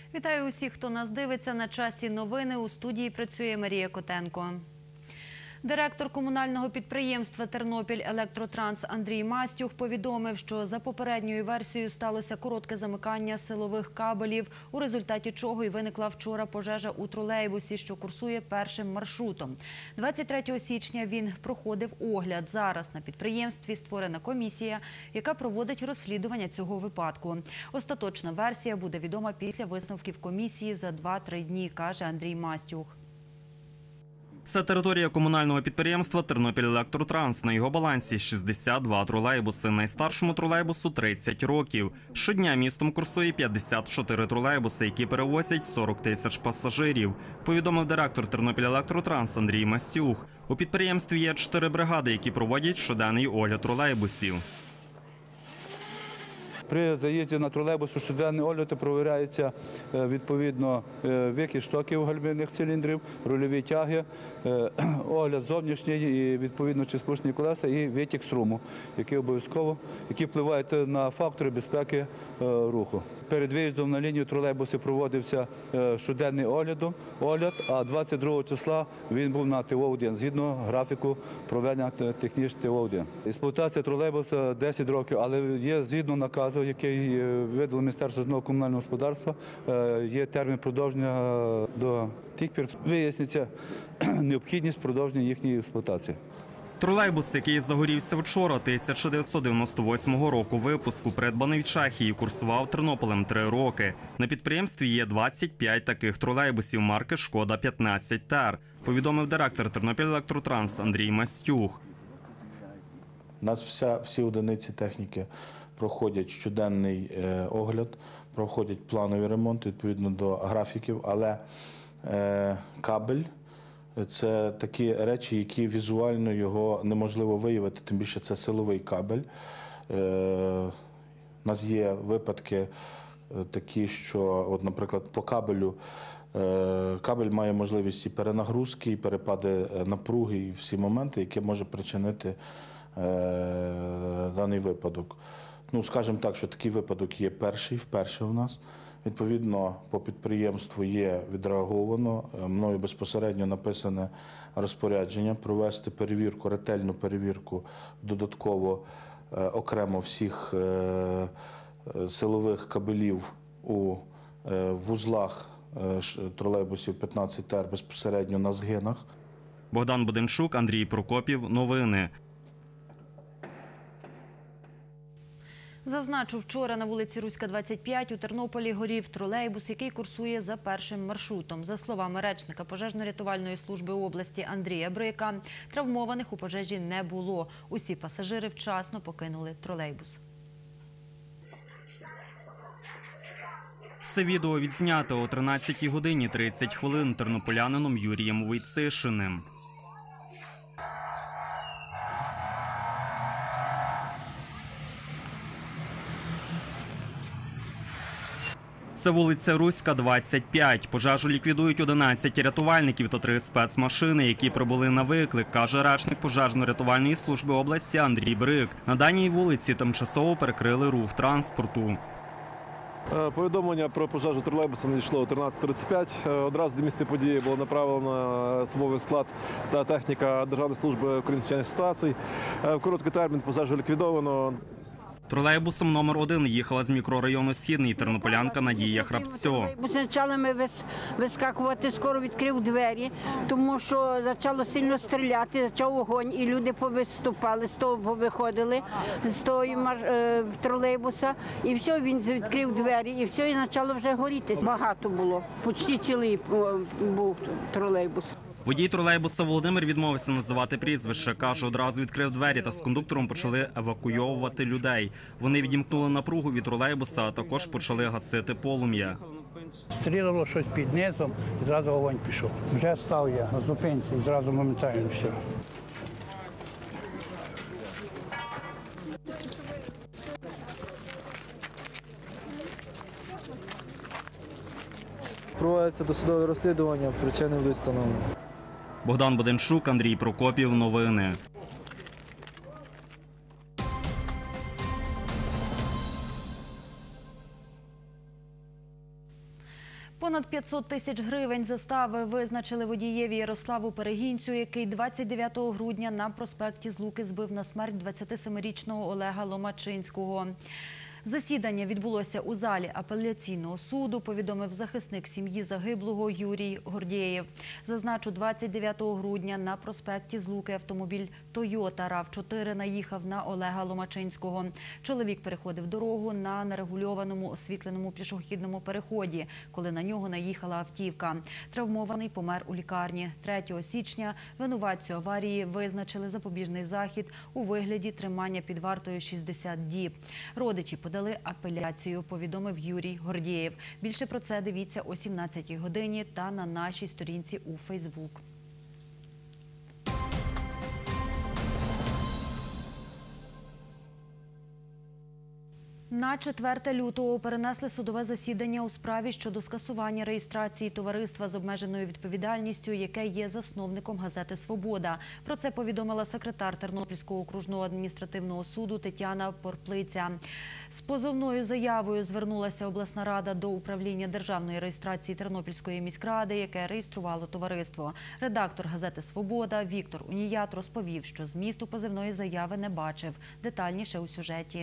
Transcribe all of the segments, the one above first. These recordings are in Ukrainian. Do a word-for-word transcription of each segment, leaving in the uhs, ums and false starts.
Вітаю усіх, хто нас дивиться. На часі новини. У студії працює Марія Котенко. Директор комунального підприємства «Тернопіль-Електротранс» Андрій Мастюх повідомив, що за попередньою версією сталося коротке замикання силових кабелів, у результаті чого й виникла вчора пожежа у тролейбусі, що курсує першим маршрутом. двадцять третього січня він проходив огляд. Зараз на підприємстві створена комісія, яка проводить розслідування цього випадку. Остаточна версія буде відома після висновків комісії за два-три дні, каже Андрій Мастюх. Це територія комунального підприємства «Тернопіль-Електротранс». На його балансі шістдесят два тролейбуси. Найстаршому тролейбусу тридцять років. Щодня містом курсує п'ятдесят чотири тролейбуси, які перевозять сорок тисяч пасажирів, повідомив директор «Тернопіль-Електротранс» Андрій Мастюх. У підприємстві є чотири бригади, які проводять щоденний огляд тролейбусів. При заїзді на тролейбус у щоденний огляд провіряється відповідно вихід штоків гальмівних циліндрів, рульові тяги, огляд зовнішній і відповідно чи спущені колеса і витік струму, які обов'язково, які впливають на фактори безпеки руху. Перед виїздом на лінію тролейбусу проводився щоденний огляд, огляд, а двадцять другого числа він був на Т О один, згідно графіку проведення технічного Т О один. Експлуатація тролейбуса десять років, але є згідно наказу, який видало Міністерство житлово-комунального господарства, є термін продовження до тих пір. Виясниться необхідність продовження їхньої експлуатації. Тролейбус, який загорівся вчора, тисяча дев'ятсот дев'яносто восьмого року випуску, придбаний в Чехії, курсував Тернополем три роки. На підприємстві є двадцять п'ять таких тролейбусів марки «Шкода п'ятнадцять Т Р», повідомив директор «Тернопіль-Електротранс» Андрій Мастюх. У нас вся, всі одиниці техніки проходять щоденний е, огляд, проходять планові ремонти відповідно до графіків, але е, кабель – це такі речі, які візуально його неможливо виявити, тим більше це силовий кабель. Е, у нас є випадки такі, що, от, наприклад, по кабелю, е, кабель має можливість і перенагрузки, і перепади напруги, і всі моменти, які може причинити е, даний випадок. Ну, скажімо так, що такий випадок є перший, вперше у нас. Відповідно, по підприємству є відреаговано, мною безпосередньо написане розпорядження провести перевірку, ретельну перевірку, додатково е, окремо всіх е, силових кабелів у е, вузлах е, тролейбусів п'ятнадцять Т Р безпосередньо на згинах. Богдан Буденчук, Андрій Прокопів. Новини. Зазначу, вчора на вулиці Руська, двадцять п'ять у Тернополі горів тролейбус, який курсує за першим маршрутом. За словами речника пожежно-рятувальної служби області Андрія Брика, травмованих у пожежі не було. Усі пасажири вчасно покинули тролейбус. Це відео відзнято о тринадцятій годині тридцять хвилин тернополянином Юрієм Войцишиним. Це вулиця Руська, двадцять п'ять. Пожежу ліквідують одинадцять рятувальників та три спецмашини, які прибули на виклик, каже речник пожежно-рятувальної служби області Андрій Брик. На даній вулиці тимчасово перекрили рух транспорту. Повідомлення про пожежу тролейбуса надійшло о тринадцята тридцять п'ять. Одразу до місця події було направлено особовий склад та техніка Державної служби України з надзвичайних ситуацій. В короткий термін пожежу ліквідовано. Тролейбусом номер один їхала з мікрорайону Східний тернополянка Надія Храбцьо. Почали ми вискакувати, скоро відкрив двері, тому що почало сильно стріляти, почав вогонь, і люди повиступали, з того повиходили, з того тролейбуса, і все, він відкрив двері, і все, і почало вже горіти. Багато було, почти цілий був тролейбус. Водій тролейбуса Володимир відмовився називати прізвище. Каже, одразу відкрив двері та з кондуктором почали евакуйовувати людей. Вони відімкнули напругу від тролейбуса, а також почали гасити полум'я. Стрілило щось під низом, і зразу вогонь пішов. Вже став я на зупинці, і зразу моментально все. Проводиться досудове розслідування, причини будуть встановлені. Богдан Буденчук, Андрій Прокопів. Новини. Понад п'ятсот тисяч гривень застави визначили водієві Ярославу Перегінцю, який двадцять дев'ятого грудня на проспекті Злуки збив на смерть двадцятисемирічного Олега Ломачинського. Засідання відбулося у залі апеляційного суду, повідомив захисник сім'ї загиблого Юрій Гордєєв. Зазначу, двадцять дев'ятого грудня на проспекті Злуки автомобіль «Тойота рав чотири» наїхав на Олега Ломачинського. Чоловік переходив дорогу на нерегульованому освітленому пішохідному переході, коли на нього наїхала автівка. Травмований помер у лікарні. третього січня винуватцю аварії визначили запобіжний захід у вигляді тримання під вартою шістдесят діб. Родичі подали апеляцію, повідомив Юрій Гордєєв. Більше про це дивіться о сімнадцятій годині та на нашій сторінці у Фейсбук. На четверте лютого перенесли судове засідання у справі щодо скасування реєстрації товариства з обмеженою відповідальністю, яке є засновником газети «Свобода». Про це повідомила секретар Тернопільського окружного адміністративного суду Тетяна Порплиця. З позовною заявою звернулася обласна рада до управління державної реєстрації Тернопільської міськради, яке реєструвало товариство. Редактор газети «Свобода» Віктор Уніят розповів, що змісту позовної заяви не бачив. Детальніше у сюжеті.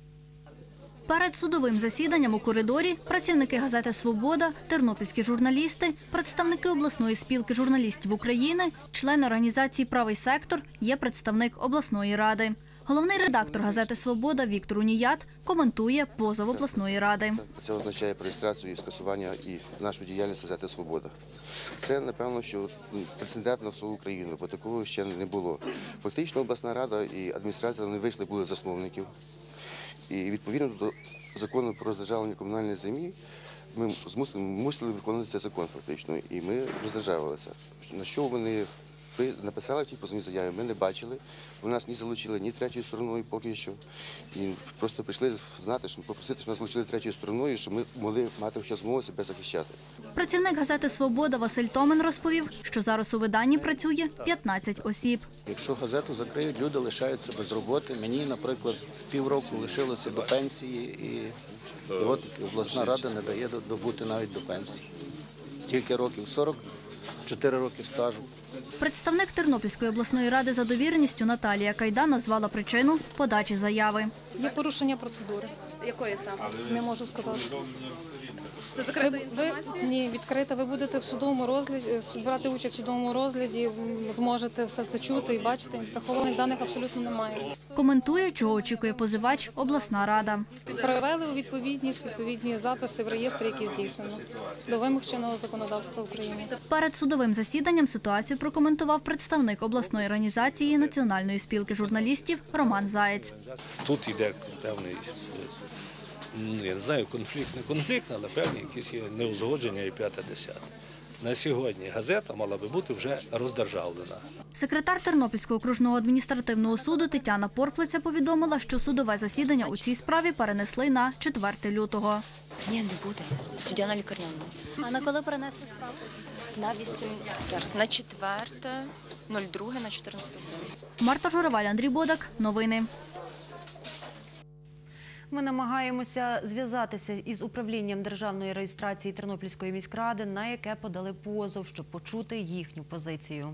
Перед судовим засіданням у коридорі працівники газети «Свобода», тернопільські журналісти, представники обласної спілки журналістів України, члени організації «Правий сектор», є представник обласної ради. Головний редактор газети «Свобода» Віктор Уніят коментує позов обласної ради. Це означає про реєстрацію і скасування і нашу діяльність газети «Свобода». Це, напевно, що прецедентно в всю Україну, бо такого ще не було. Фактично обласна рада і адміністрація не вийшли, були засновників. І відповідно до закону про роздержавлення комунальної землі ми змусили, мусили виконувати цей закон фактично, і ми роздержавилися. На що вони написали в тій позовній заяві, ми не бачили, бо нас ні залучили, ні третьою стороною поки що. І просто прийшли знати, що попросити, що нас залучили третьою стороною, щоб ми могли мати хоча змогу себе захищати. Працівник газети «Свобода» Василь Томен розповів, що зараз у виданні працює п'ятнадцять осіб. Якщо газету закриють, люди лишаються без роботи. Мені, наприклад, півроку лишилося до пенсії, і от обласна рада не дає добути навіть до пенсії. Стільки років? сорок чотири роки стажу. Представник Тернопільської обласної ради за довіреністю Наталія Кайда назвала причину подачі заяви. Є порушення процедури. Якої саме? Не можу сказати. Це закрита Ви, інформація? ви, ні, відкрита. Ви будете в судовому розгляді, брати участь в судовому розгляді, зможете все це чути і бачити. Прихованих даних абсолютно немає. Коментує, чого очікує позивач обласна рада. Привели у відповідність відповідні записи в реєстрі, які здійснено до вимог чинного законодавства України. Перед судовим засіданням ситуацію прокоментував представник обласної організації Національної спілки журналістів Роман Заєць. Тут йде певний, я не знаю, конфлікт, не конфлікт, але певні якісь є неузгодження і п'яте-десяте. На сьогодні газета мала би бути вже роздержавлена. Секретар Тернопільського окружного адміністративного суду Тетяна Порплиця повідомила, що судове засідання у цій справі перенесли на четверте лютого. Ні, не буде. Суддя на лікарняному. А на коли перенесли справу? На вісім, зараз, на четверте, друге, на чотирнадцяте. Марта Жураваль, Андрій Бодак. Новини. Ми намагаємося зв'язатися із управлінням державної реєстрації Тернопільської міськради, на яке подали позов, щоб почути їхню позицію.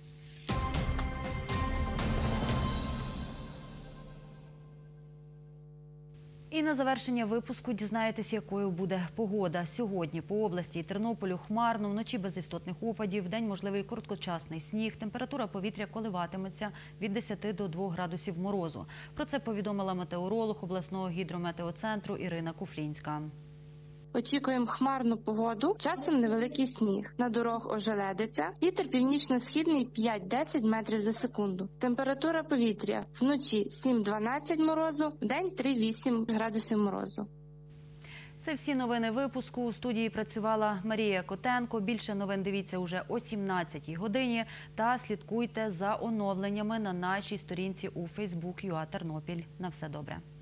І на завершення випуску дізнаєтесь, якою буде погода. Сьогодні по області і Тернополю хмарно, вночі без істотних опадів, вдень можливий короткочасний сніг. Температура повітря коливатиметься від десяти до двох градусів морозу. Про це повідомила метеоролог обласного гідрометеоцентру Ірина Куфлінська. Очікуємо хмарну погоду, часом невеликий сніг. На дорог ожеледиться. Вітер північно-східний п'ять-десять метрів за секунду. Температура повітря вночі сім-дванадцять морозу, вдень три-вісім градусів морозу. Це всі новини випуску. У студії працювала Марія Котенко. Більше новин дивіться уже о сімнадцятій годині. Та слідкуйте за оновленнями на нашій сторінці у Фейсбук ю а Тернопіль. На все добре.